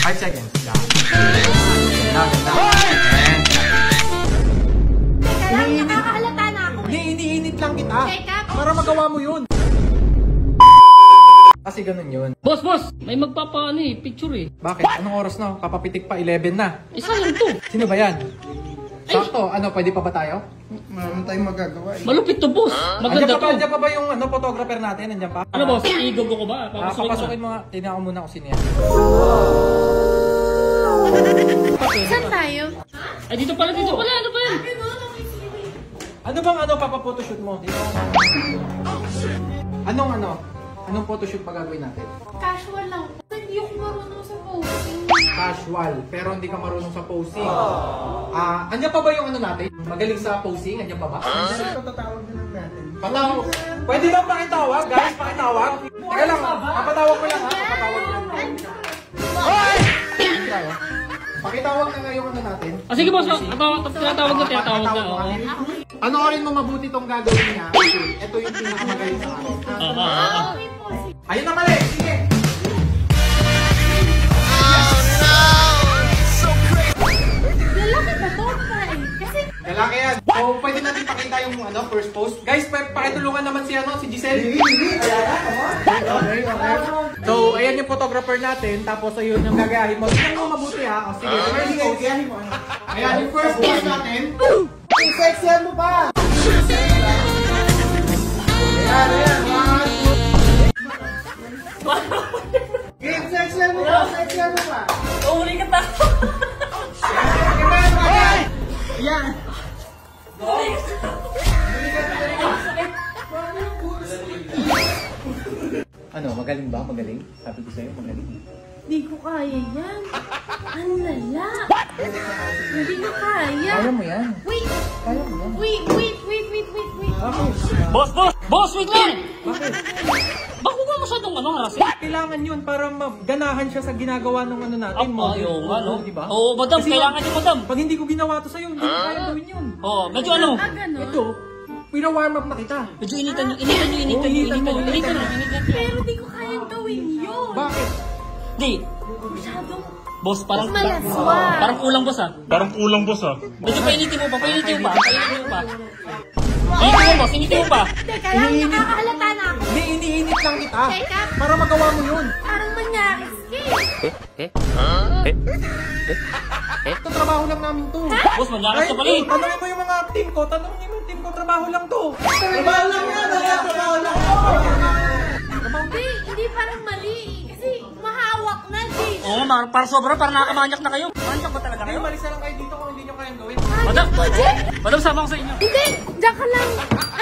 5 seconds. Yan. Ganda. Teka lang, nakakahalata na ako. Iniinit lang kita. Teka. Para magawa mo yun. Kasi ganun yun. Boss! May magpapaano eh, picture eh. Bakit? Anong oras na? Kapapitik pa, 11 na. Isa lang to. Sino ba yan? Sakto, ano, pwede pa ba tayo? Marami tayong magagawa eh. Malupit to, boss. Maganda to. Andiyan pa ba yung photographer natin? Andiyan pa? Ano, boss? Igogo ko ba? Papasukin mo nga. Tingnan ko muna kung sino yan. Saan tayo? Ay, dito pala. Ano ba yan? Ano bang papapotoshoot mo? Anong photoshoot pa gagawin natin? Casual lang. Hindi ako marunong sa posing. Casual, pero hindi ka marunong sa posing. Andiyan pa ba yung natin? Magaling sa posing? Andiyan pa ba? Patatawag na lang natin. Patawag. Pwede ba pakitawag? Guys, pakitawag. Teka lang, papatawag ko lang ha. Papatawag ko lang. Hoy! Pakitawag na nga yung natin. Sige, boss. Tinatawag na. Panoorin mo mabuti tong gagawin niya. Ito yung pinakamagaling sa akin. Ayun na pala eh. Sige. Lalaki ba to? Kasi... Lalaki yan. So, pwede natin pakita yung first post. Guys, pakitulungan naman si Giselle. So, ayan yung photographer natin. Tapos, ayun yung gagayahin mo. Tingnan mo mabuti ha. O, sige. Gagayahin mo. Ayan yung first post natin. Sexyan mo pa! Ayan. Game sexyan mo pa! Uli ka ta. Ayan! Ano, magaling ba? Magaling? Sabi ko sa'yo, magaling. Hindi ko kaya yan. Ang lala. Hindi ko kaya. Kaya mo yan. Wait. Kaya mo yan. Wait. Bakit? Boss, wait lang! Bakit? Bakit ka masyadong harasin? Kailangan yun para maganahan siya sa ginagawa ng natin. Oo nga, no? Diba? Oo, madam, Kasi kailangan yun, madam. Pag hindi ko ginawa to sa'yo, hindi ko kaya gawin yun. Oo, medyo ano? Ganun. Ito, pina-warm up na kita. Medyo initan nyo. Pero di ko kayang gawin yun. Bakit? Di. Masyadong Boss, parang malaswa. Parang kulang, boss ah. Medyo painitin mo pa. Initin mo pa. Teka lang, nakakahalata na ako. Iniinit lang kita. Teka. Para magawa mo yun. Parang manyakis ka eh. Ito, trabaho lang namin to. Boss, manyakas ka pala eh. Tanungin mo yung mga team ko. Trabaho lang to. Trabaho lang yan! Trabaho lang yan! Hindi parang mali. Kasi mahawak na eh. Oo, para sobra, para nakamanyak na kayo. Manyak ba talaga kayo? Malis na lang kayo dito kung hindi nyo kayang gawin. Madam, sama ko sa inyo. Hindi, diyan ka lang.